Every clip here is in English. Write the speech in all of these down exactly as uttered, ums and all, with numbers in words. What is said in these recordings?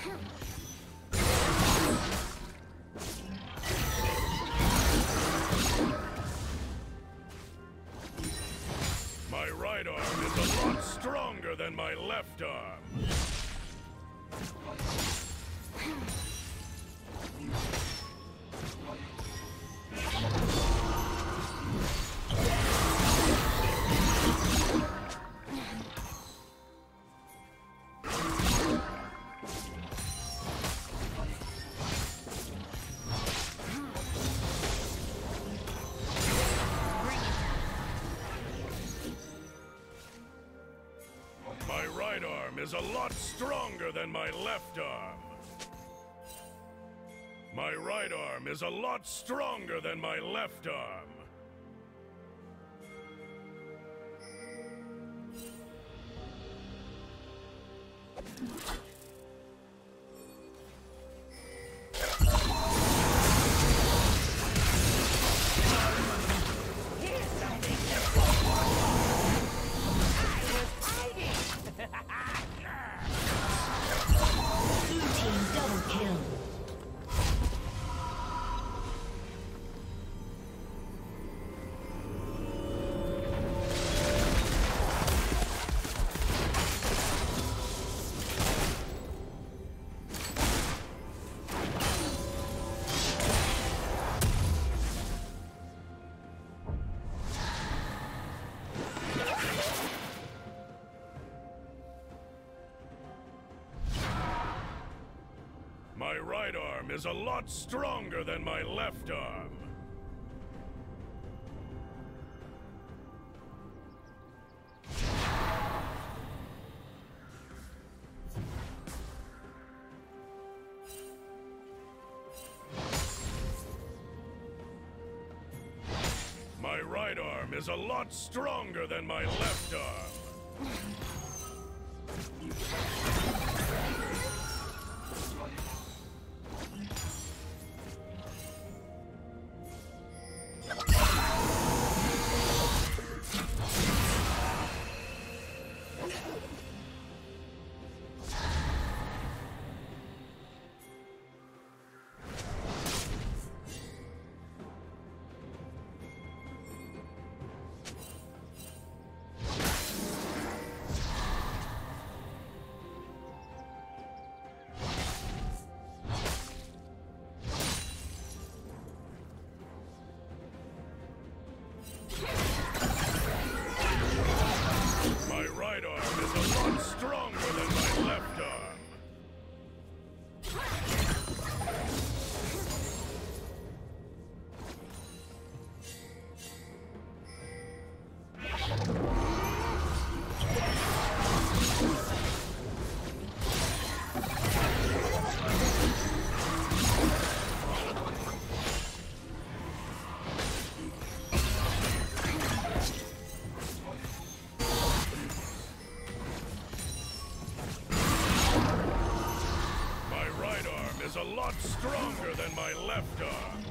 My right arm is a lot stronger than my left arm. My right arm is a lot stronger than my left arm. My right arm is a lot stronger than my left arm. My right arm is a lot stronger than my left arm. My right arm is a lot stronger than my left arm. My right arm is a lot stronger than my left arm. Is a lot stronger than my left arm.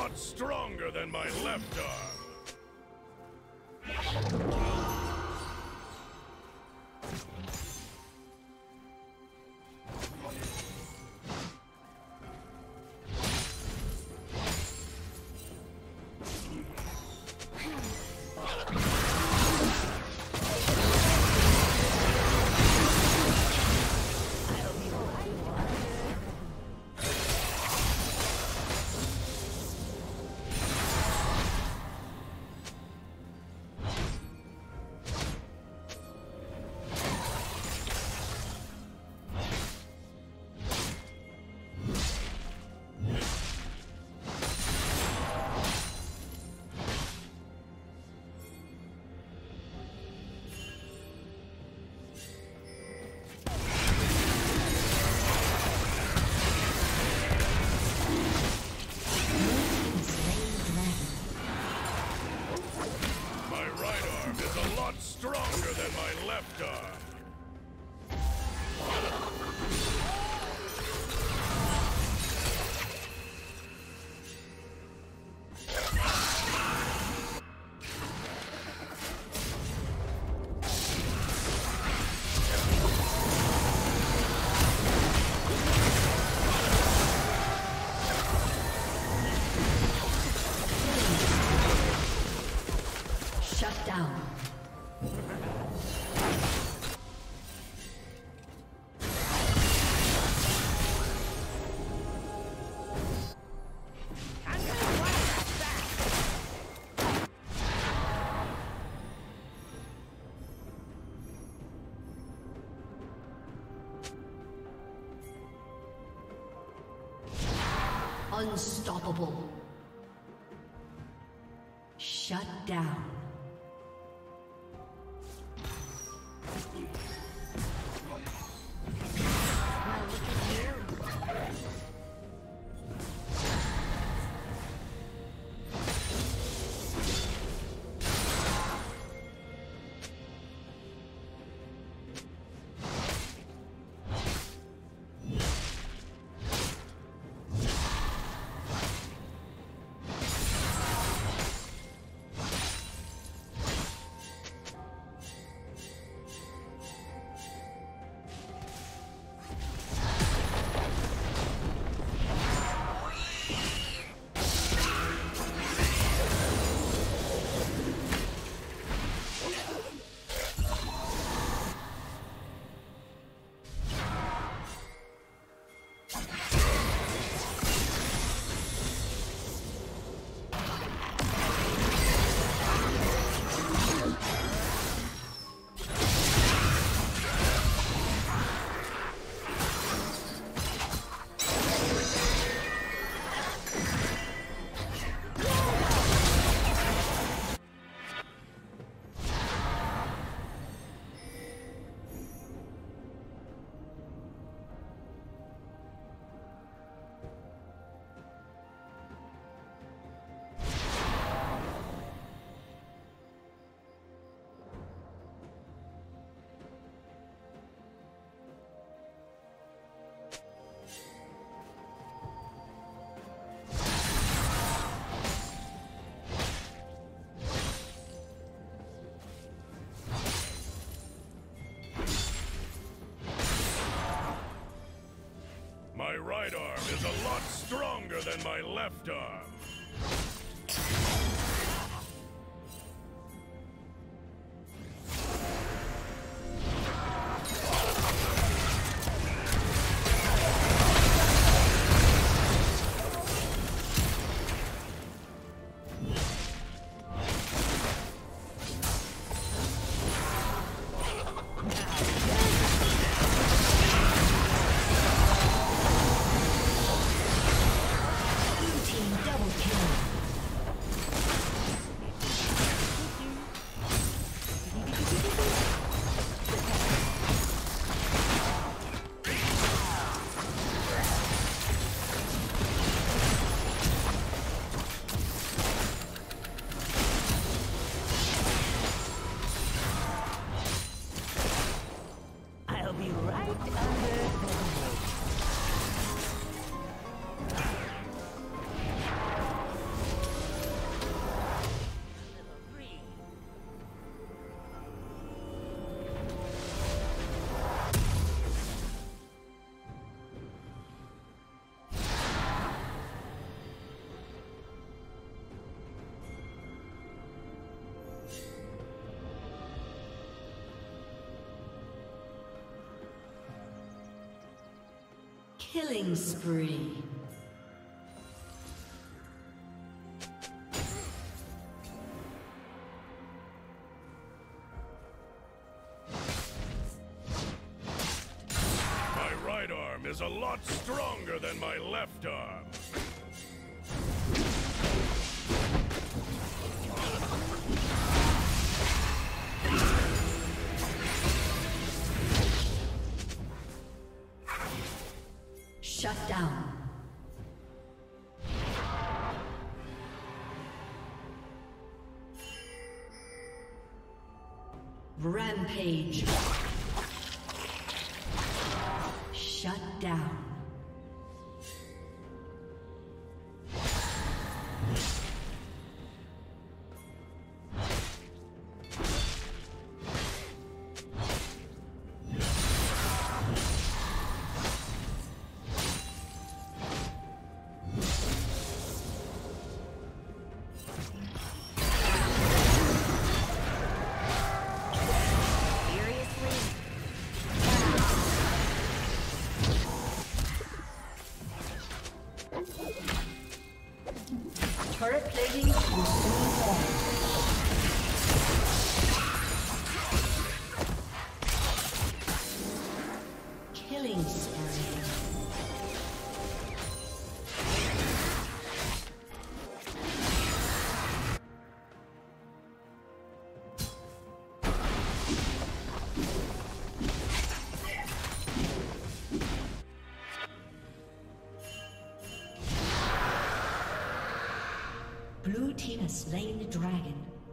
lot stronger than my left arm. Stronger than my left arm. Shut down. Unstoppable. Shut down. My right arm is a lot stronger than my left arm. Double kill. Killing spree. My right arm is a lot stronger than my left arm. Shut down. Rampage. Shut down. Turret plating will soon fall. Killing spree. Blue team has slain the dragon.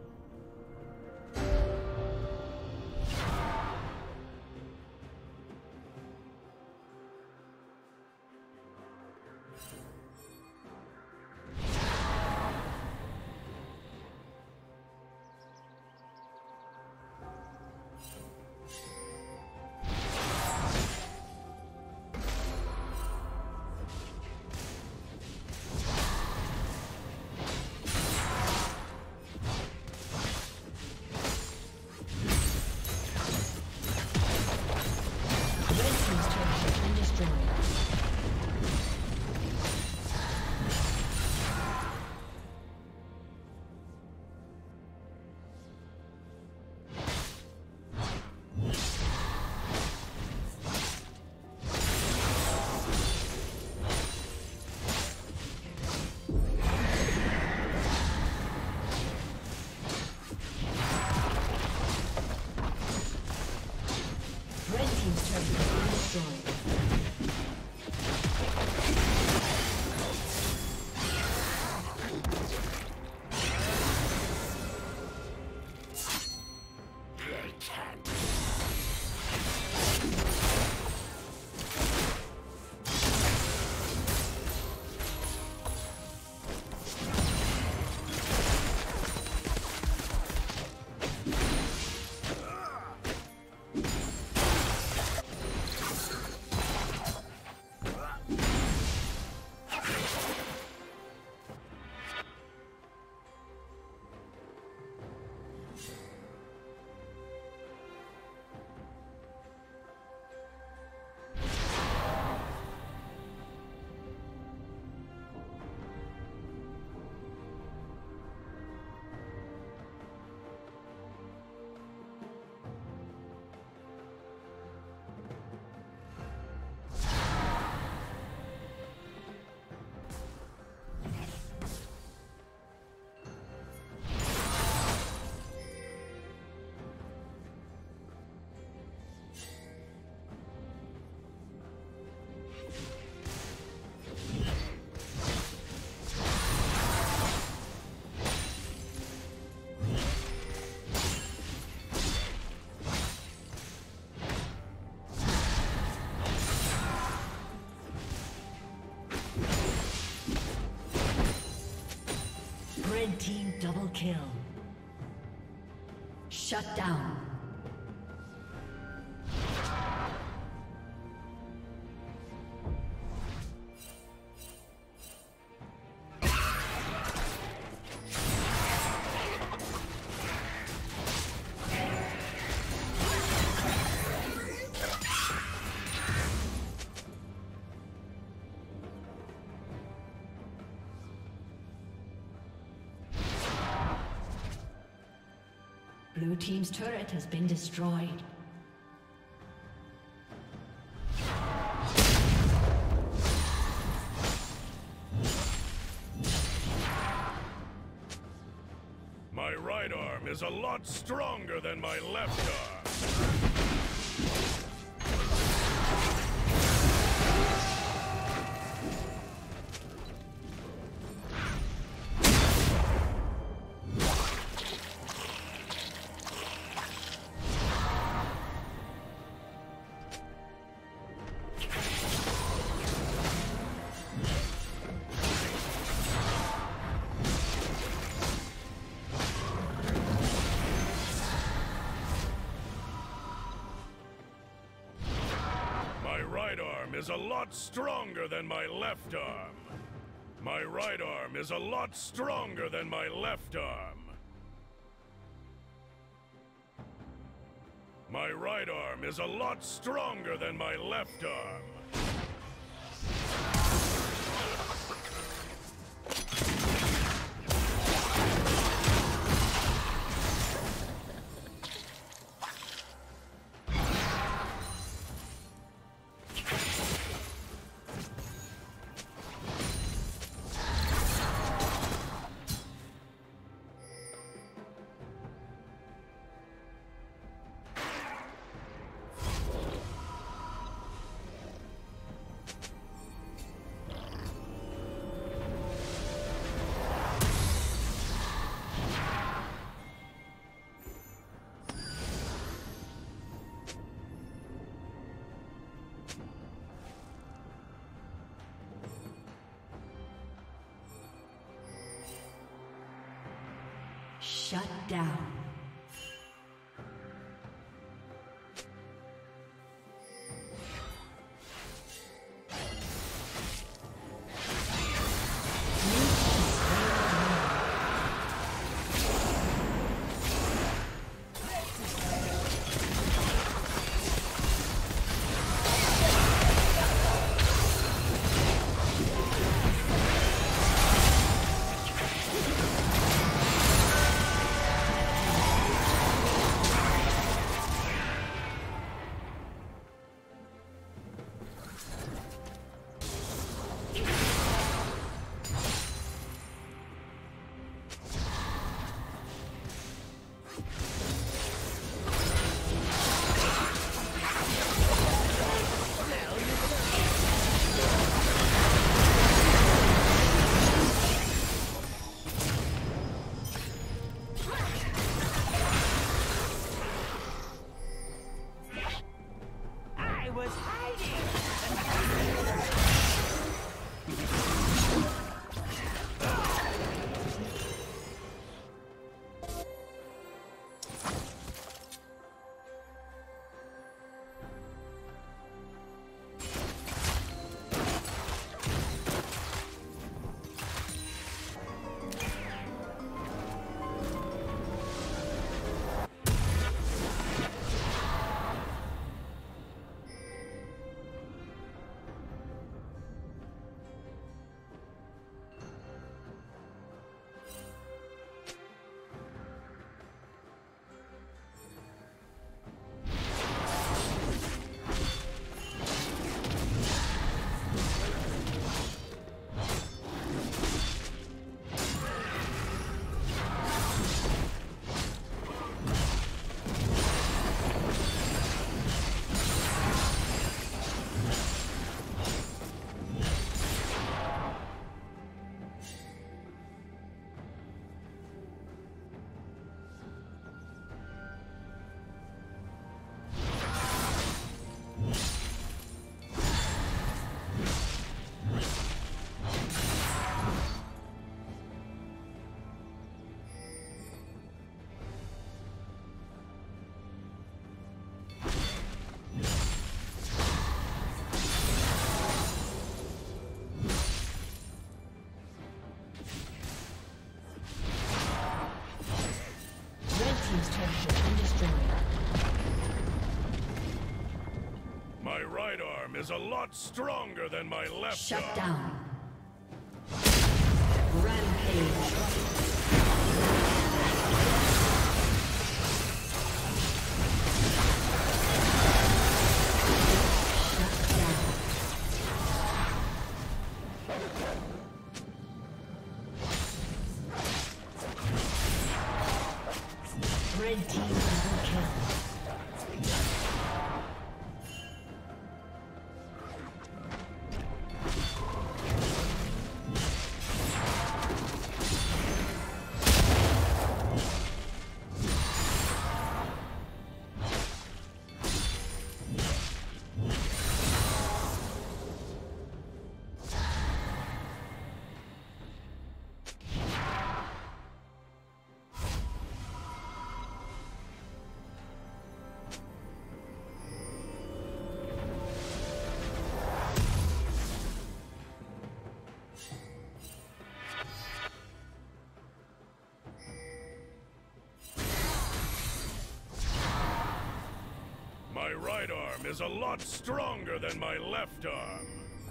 Red team double kill. Shut down. Blue team's turret has been destroyed. My right arm is a lot stronger than my left arm. Is a lot stronger than my left arm. My right arm is a lot stronger than my left arm. My right arm is a lot stronger than my left arm. Shut down. My right arm is a lot stronger than my left Shut arm. down. Rampage. Red team double kill. My right arm is a lot stronger than my left arm.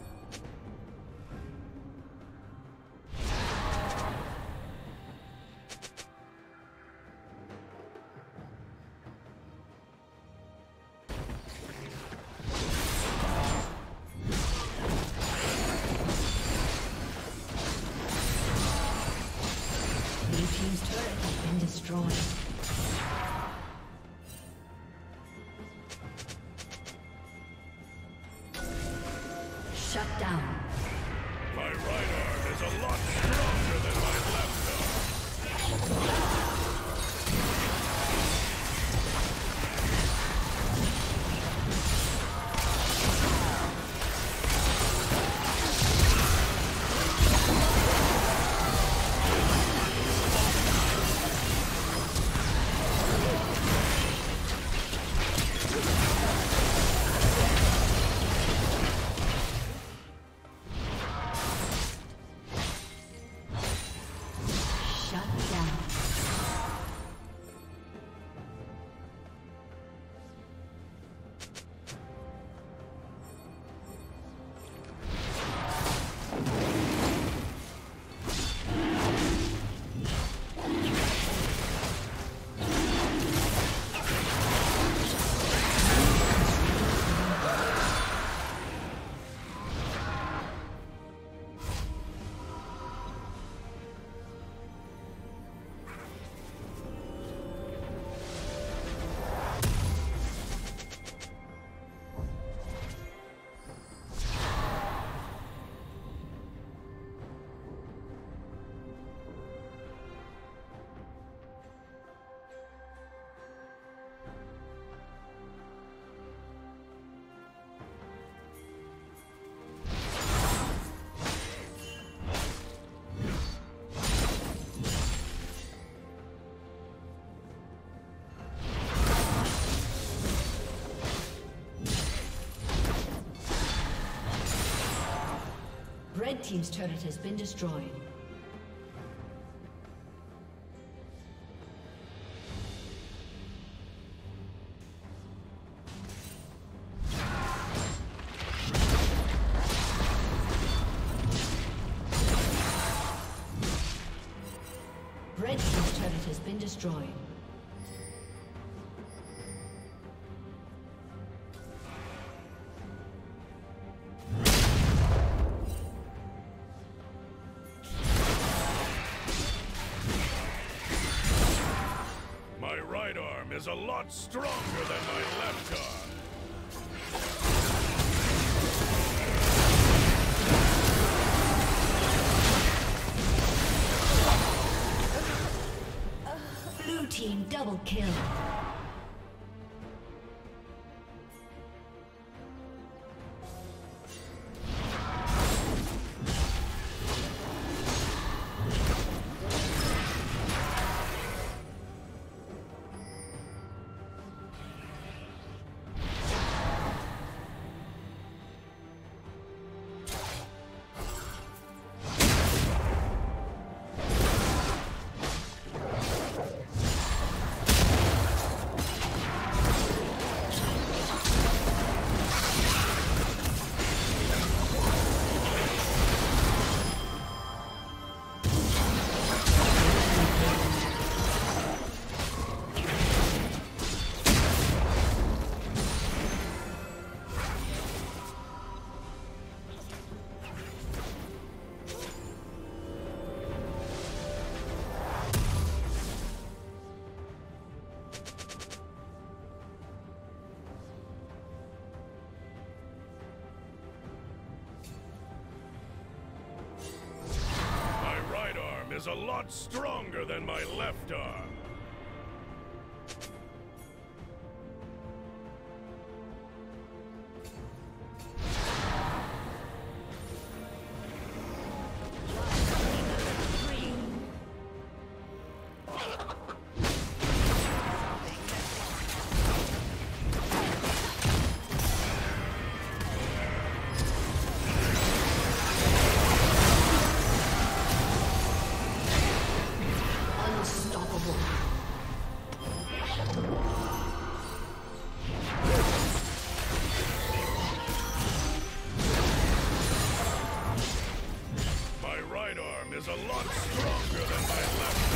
Blue team's turret has been destroyed. Shut down. My right arm is a lot stronger than my left arm. Red team's turret has been destroyed. Red team's turret has been destroyed. Is a lot stronger than my left arm. Blue team double kill. is a lot stronger than my left arm. Is a lot stronger than my left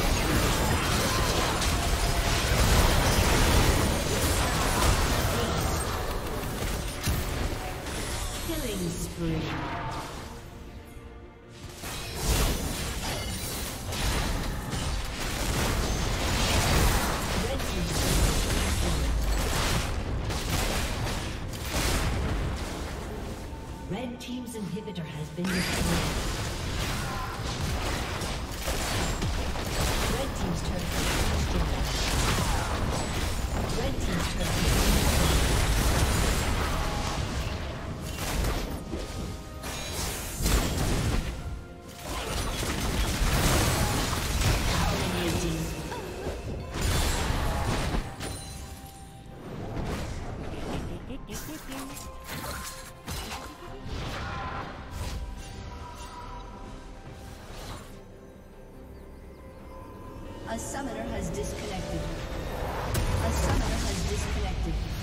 arm. Killing spree. Red team's inhibitor has been destroyed. Red team's turret has been destroyed. Red team's turret has been A summoner has disconnected. A summoner has disconnected.